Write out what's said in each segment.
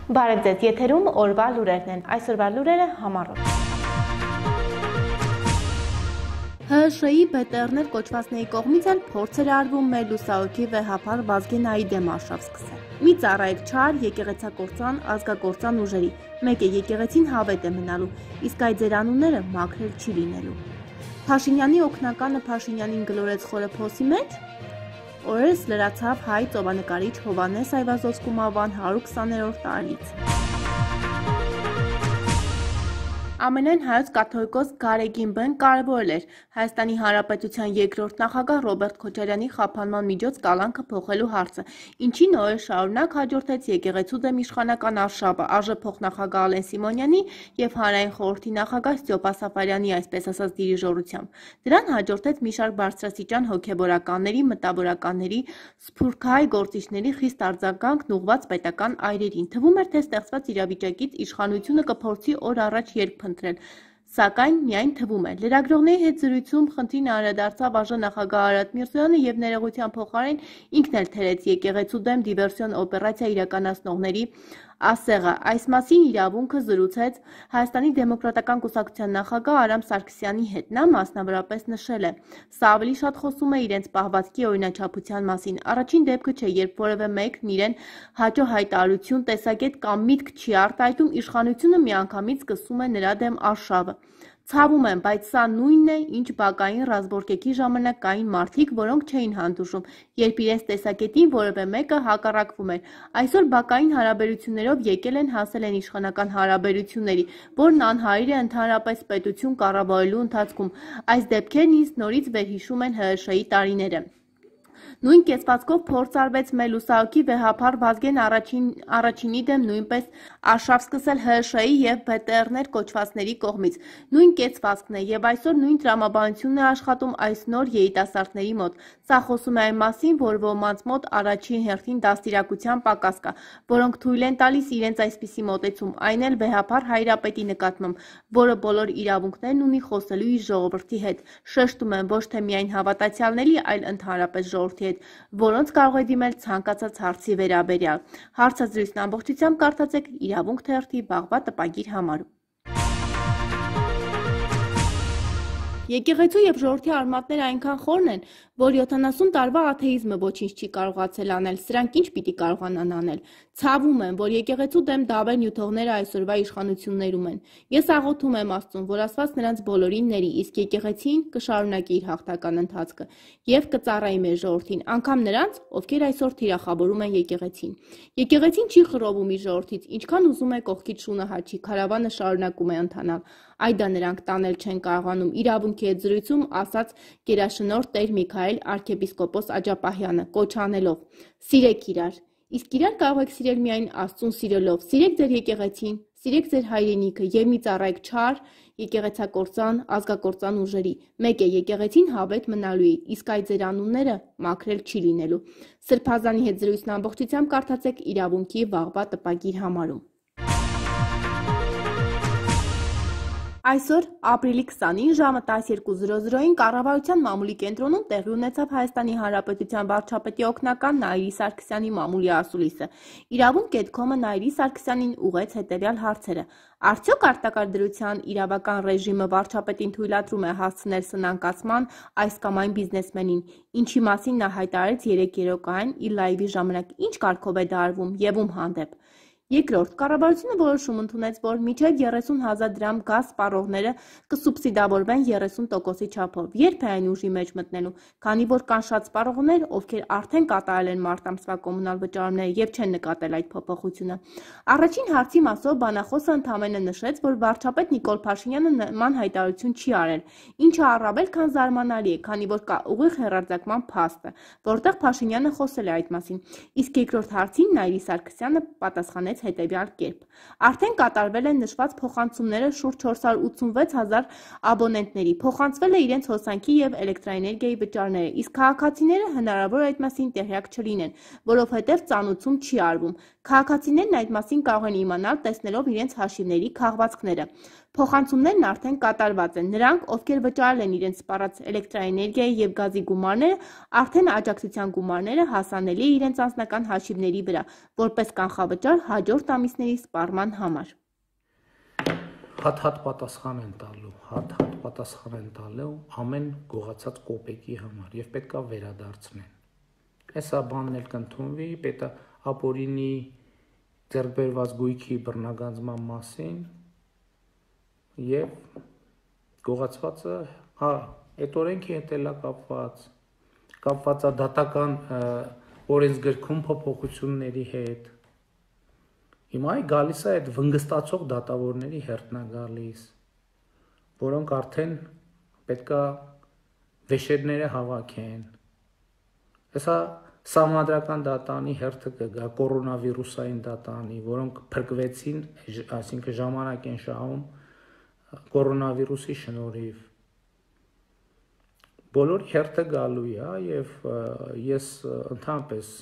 Բարև ձեզ, եթերում օրվա լուրերն են, այսօրվա լուրերը համառոտ։ ՀՀՇ-ի ԲՏՌ-ներ կոչվածների կողմից էլ փորձ էր արվում մեր լուսահոգի վեհափառ Վազգենայի դեմ արշավ սկսել։ Մի ծառայեք չար եկեղեցակործան, ազգակործան ուժերի, մեկ է եկեղեցին հավետ է մնալու, իսկ այդ ձեր անունները մաքրել չի լինելու։ Փաշինյանի օգնականը Փաշինյանին գլորեց խորը փոսի մեջ։ Օրերս լրացավ հայ ծովանկարիչ Հովհաննես Այվազովսկու մահվան 120-րդ տարելիցը։ ԱՄՆ-ն հայոց կաթողիկոս Գարեգին Բեն կարևորել էր Հայաստանի Հանրապետության երկրորդ նախագահ Ռոբերտ Քոչարյանի խափանման միջոց կալանքը փոխելու հարցը, ինչին օրեր շարունակ հաջորդեց եկեղեցու դեմ իշխանական արշավը, ԱԺ փոխնախագահ Ալեն Սիմոնյանի եւ Հանրային խորհրդի նախագահ Ստյոպա Սաֆարյանի այսպես ասած դիրիժորությամբ։ Դրան հաջորդեց մի շարք բարձրաստիճան հոգեբորականների, մտավորականների, սփյուռքահայ գործիչների խիստ արձագանքն ուղղված պետական այրերին։ Թվում էր, թե ստեղծված իրավիճակից իշխանությունը կփորձի օր առաջ երկ ընտրել, սակայն միայն թվում է։ Լրագրողների հետ զրույցում խնդրին անդրադարձավ ԱԺ նախագահ Արարատ Միրզոյանը եւ ներողության փոխարեն ինքն էլ թերեց եկեղեցու դեմ դիվերսիոն օպերացիա իրականացնողների ասեղը։ Այս մասին իրավունքը զրուցեց Հայաստանի դեմոկրատական կուսակցության նախագահ Արամ Սարգսյանի հետ։ Նա մասնավորապես նշել է. «Սա ավելի շատ խոսում է իրենց պահվածքի օրինաչափության մասին։ Առաջին դեպքը չէ, երբ որևէ մեկն իրեն հաճո հայտարարություն, տեսակետ կամ միտք չի արտահայտում, իշխանությունը միանգամից սկսում է նրա դեմ արշավը։ Ցավում եմ, բայց սա նույնն է, ինչ բակային ռազմորկեքի ժամանակ կային մարդիկ, որոնք չէին հանդուրժում, երբ իրենց տեսակետին որևէ մեկը հակառակվում էր։ Այսօր բակային հարաբերություններով եկել են, հասել են իշխանական հարաբերությունների, որն անհարիր է ընդհանրապես պետություն կառավարելու ընթացքում։ Այս դեպքերն ինձ նորից վերհիշում են ՀՀՇ-ի տարիները»։ Նույն կեցվածքով փորձ արվեց մեր լուսահոգի վեհափառ Վազգեն առաջինի դեմ նույնպես արշավ սկսել ՀՀՇ-ի եւ ԲՏՌ-ներ կոչվածների կողմից։ Նույն կեցվածքն է եւ այսօր նույն տրամաբանությունն է աշխատում այս նոր երիտասարդների մոտ։ Սա խոսում է այն մասին, որ ոմանց մոտ առաջին հերթին դաստիարակության պակաս կա, որոնք թույլ են տալիս իրենց այսպիսի մոտեցում, այն էլ վեհափառ հայրապետի նկատմամբ, որը բոլոր իրավունքներն ունի խոսելու իր ժողովրդի հետ։ Շեշտում եմ, ոչ թե միայն հավատացյալների, այլ ընդհանրապես ժողովրդի հետ, որոնց կարող է դիմել ցանկացած հարցի վերաբերյալ։ Հարցազրույցն ամբողջությամբ կարդացեք Իրավունք թերթի վաղվա տպագիր համարում։ Եկեղեցու եւ ժողովրդի արմատները այնքան խորն են, որ 70 տարվա աթեիզմը ոչինչ չի կարողացել անել, սրանք ինչ պիտի կարողանան անել։ Ցավում եմ, որ եկեղեցու դեմ դավեր նյութողները այսօրվա իշխանություններում են։ Ես աղոթում եմ Աստծուն, որ Աստված նրանց բոլորին ների, իսկ եկեղեցին կշարունակի իր հաղթական ընթացքը եւ կծառայի մեր ժողովրդին, անգամ նրանց, ովքեր այսօր թիրախավորում են եկեղեցին։ Եկեղեցին չի խռովում իր ժողովրդից, ինչքան ուզում է կողքից շունը հաչի, քարավանը շարունակում է ընթանալ։ Այդա նրանք տանել չեն կարողանում, իրավունքի հետ զրույցում ասաց գերաշնորհ Տեր Միքայել arczepiskopos Աջապահյանը, կոչ անելով. «Սիրեք իրար, իսկ իրար կարող եք սիրել միայն Աստծուն սիրելով, սիրեք ձեր եկեղեցին, սիրեք ձեր հայրենիքը եւ մի ծառայեք չար եկեղեցակործան, ազգակործան ուժերի, մեկ է եկեղեցին հավետ մնալու է, իսկ այդ ձեր անունները մաքրել չի լինելու»։ Սրբազանի հետ զրույցն ամբողջությամբ կարդացեք Իրավունքի վաղվա տպագիր համարում։ Այսօր ապրիլի 20-ին ժամը 12:00-ին կառավարության մամուլի կենտրոնում տեղի ունեցավ Հայաստանի Հանրապետության վարչապետի օգնական Նայիրի Սարգսյանի մամուլի ասուլիսը։ Իրավունք.com-ը Նայիրի Սարգսյանին ուղղեց հետևյալ հարցերը. Արդյոք արտակարգ իրավական ռեժիմը վարչապետին թույլատրում է հասցնել սնանկացման այս կամ այն բիզնեսմենին, ինչի մասին նա հայտարարեց 3 երեկոյան իր լայվի ժամանակ, ինչ կարգով է դա արվում եւ ում հանդեպ։ Երկրորդ, կառավարությունը որոշում ընդունեց, որ մինչև 30,000 դրամ գազ սպառողները կսուբսիդավորվեն 30%-ի չափով։ Երբ է այն ուժի մեջ մտնելու, քանի որ կան շատ սպառողներ, ովքեր արդեն կատարել են մարտ ամսվա կոմունալ վճարումները եւ չեն նկատել այդ փոփոխությունը։ Առաջին հարցի մասով բանախոսը ընդամենը նշեց, որ վարչապետ Նիկոլ Փաշինյանը նման հայտարարություն չի արել, ինչը առավել քան զարմանալի է, քանի որ կա ուղիղ հեռարձակման փաստը, որտեղ Փաշինյանը խոսել է այդ մասին։ Իսկ երկրորդ հարցին Նայիրի Սարգսյանը պատասխանեց հետևյալ կերպ. Արդեն կատարվել են նշված փոխանցումները շուրջ 486,000 աբոնենտների, փոխանցվել է իրենց հոսանքի եւ էլեկտրաէներգիայի վճարները, իսկ քաղաքացիները հնարավոր է այդ մասին տեղյակ չլինեն, որովհետեւ ծանուցում չի արվում։ Քաղաքացիներն այդ մասին կարող են իմանալ տեսնելով իրենց հաշիվների քաղվածքները։ Փոխանցումներն արդեն կատարված են։ Նրանք, ովքեր վճարել են իրենց սպառած էլեկտրաէներգիայի և գազի գումարները, արդեն աջակցության գումարները հասանելի է իրենց անձնական հաշիվների վրա, որպես կանխավճար հաջորդ ամիսների սպառման համար։ Հատ պատասխան են տալու ամեն գողացած կոպեկի համար և պետք է վերադարձնեն։ Էսա բանն էլ կընդունվի ապօրինի ձեռք բերված գույքի բռնագանձման մասին և գողացվածը, այդ օրենքի հետ էլ է կապված է դատական օրենսգրքում փոփոխությունների հետ։ Հիմա գալիս է այդ վնգստացող դատավորների հերթն է գալիս, որոնք արդեն պետք է վեշերները հավաքեն։ Հեսա սահմանադրական դատանի հերթը կգա կորոնավիրուսային դատանի, որոնք փրկվեցին, այսինքն ժամանակ են շահում կորոնավիրուսի շնորհիվ։ Բոլորի հերթը գալու է և ես ընդհանրապես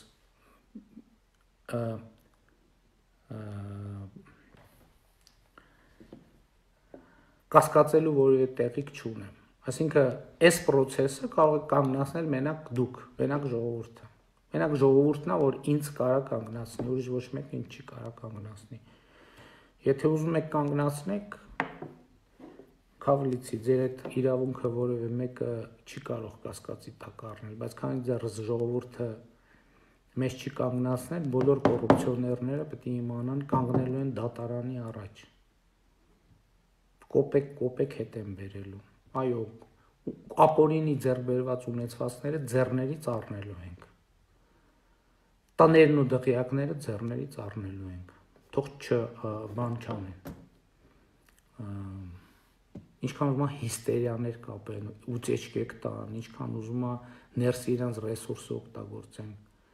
կասկածելու որևէ տեղիք չունեմ։ Այսինքն, այս process-ը կարող է կանգնացնել մենակ դուք, մենակ ժողովուրդը։ Մենակ ժողովուրդն է, որ ինձ կարա կանգնացնի, ուրիշ ոչ մեկն ինձ չի կարա կանգնացնի։ Եթե ուզում եք կանգնացնեք, քավլիցի, ձեր այդ իրավունքը որևէ մեկը չի կարող կասկածի տակ առնել, բայց քանի դեռ ժողովուրդը մեզ չի կանգնացնել, բոլոր կոռուպցիոներները պետք է իմանան կանգնելու են դատարանի առաջ։ Կոպեկ հետ են բերելու։ Այո, ապօրինի ձեռք բերված ունեցվածքները ձեռներից առնելու ենք։ Տներն ու դղյակները ձեռներից առնելու ենք։ Թող բան չանեն։ Ինչքան ուզում է հիստերիաներ կապեն, ուծեչկեք տան, ինչքան ուզում է ներսի իրենց ռեսուրսը օգտագործեն։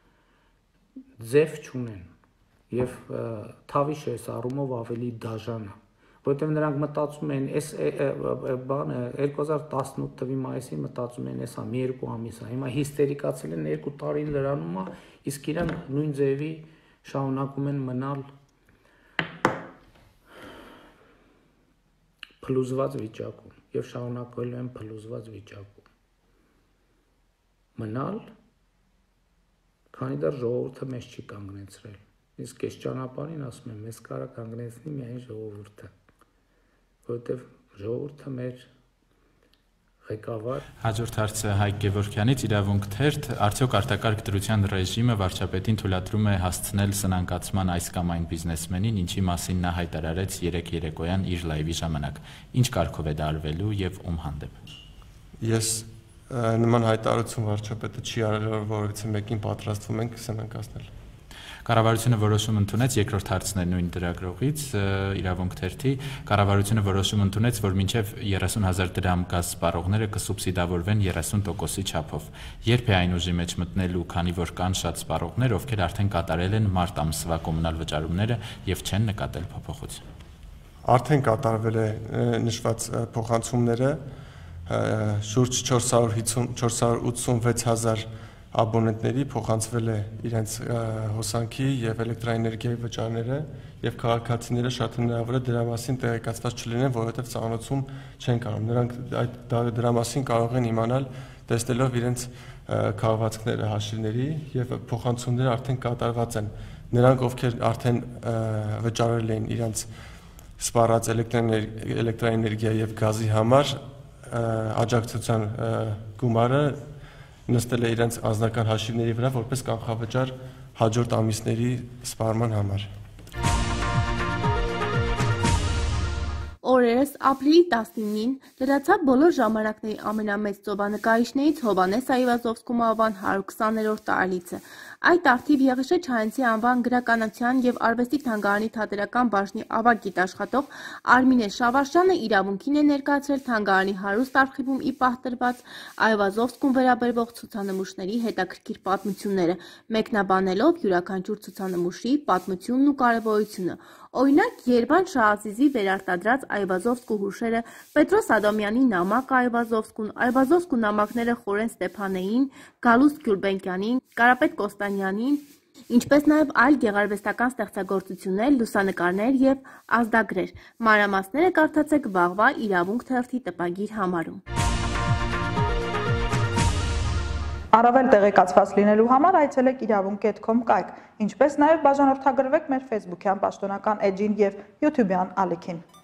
Ձև չունեն և թավիշը այս առումով ավելի դաժան է, որովհետև նրանք մտածում են, այս բանը 2018 թվականի մայիսին մտածում են, էսա մի երկու ամիս է, հիմա հիստերիկացել են 2 տարին լրանում է, իսկ իրանք նույն ձևի շարունակում են մնալ փլուզված վիճակում և շարունակվելու են փլուզված վիճակում մնալ, քանի դեռ ժողովուրդը մեզ չի կանգնեցրել, իսկ այս ճանապարհին ասում եմ, մեզ կարա կանգնեցնի միայն ժողովուրդը, որովհետև ժողովուրդը մեր ղեկավար։ Հաջորդ հարցը Հայկ Գևորգյանից, Իրավունք թերթ, արդյոք արտակարգ դրության ռեժիմը վարչապետին թույլատրում է հասցնել սնանկացման այս կամ այն բիզնեսմենին, ինչի մասին նա հայտարարեց երեկ երեկոյան իր լայվի ժամանակ։ Ինչ կարգով է դա արվելու և ում հանդեպ։ Ես նման հայտարարություն վարչապետը չի արել, որովհետև մեկին պատրաստվում ենք սնանկացնել։ Կառավարությունը որոշում ընդունեց, երկրորդ հարցն է նույն լրագրողից, Իրավունք թերթի, կառավարությունը որոշում ընդունեց, որ մինչև 30,000 դրամ գազ սպառողները կսուբսիդավորվեն 30%-ի չափով։ Երբ է այն ուժի մեջ մտնելու, քանի որ կան շատ սպառողներ, ովքեր արդեն կատարել են մարտ ամսվա կոմունալ վճարումները և չեն նկատել փոփոխություն։ Արդեն կատարվել է նշված փոխանցումները, շուրջ 486,000 աբոնենտների փոխանցվել է իրենց հոսանքի և էլեկտրաէներգիայի վճարները և քաղաքացիները շատ հնարավոր է դրա մասին տեղեկացված չլինեն, որովհետև ծանոթում չեն կարող։ Նրանք դրա մասին կարող են իմանալ տեսնելով իրենց քաղվածքները հաշիվների և փոխանցումները արդեն կատարված են։ Նրանք, ովքեր արդեն վճարել էին իրենց սպառած էլեկտրաէներգիայի և գազի համար, աջակցության գումարը նստել է իրենց անձնական հաշիվների վրա որպես կանխավճար հաջորդ ամիսների սպառման համար։ Օրերս ապրիլի 19-ին լրացավ բոլոր ժամանակների ամենամեծ ծովանկարիչներից Հովհաննես Այվազովսկու անվան 120-րդ տարելիցը։ Այդ առթիվ Եղիշե Չարենցի անվան գրականության և արվեստի թանգարանի թատերական բաժնի ավագ գիտաշխատող Արմինե Շավարժյանը իրավունքին է ներկայացրել թանգարանի հարուստ արխիվում ի պահ տրված Այվազովսկուն վերաբերող ցուցանմուշների հետաքրքիր պատմությունները, մեկնաբանելով յուրաքանչյուր ցուցանմուշի պատմությունն ու կարևորությունը։ Օրինակ, Երվան Շահազիզի վերարտադրած Այվազովսկու հուշերը, Պետրոս Ադամյանի նամակը Այվազովսկուն, Այվազովսկու նամակները Խորեն Ստեփանեին, Գալուստ Գյուլբենկյանին, Կարապետ Կոստանյանին, Ինչպես նաև այլ գեղարվեստական ստեղծագործություններ, լուսանկարներ և ազդագրեր։ Մանրամասները կարդացեք վաղվա «Իրավունք» թերթի տպագիր համարում։ Առավել տեղեկացված լինելու համար այցելեք իրավունք.com կայք, ինչպես նաև բաժանորդագրվեք մեր Facebook-յան պաշտոնական էջին և YouTube-յան ալիքին։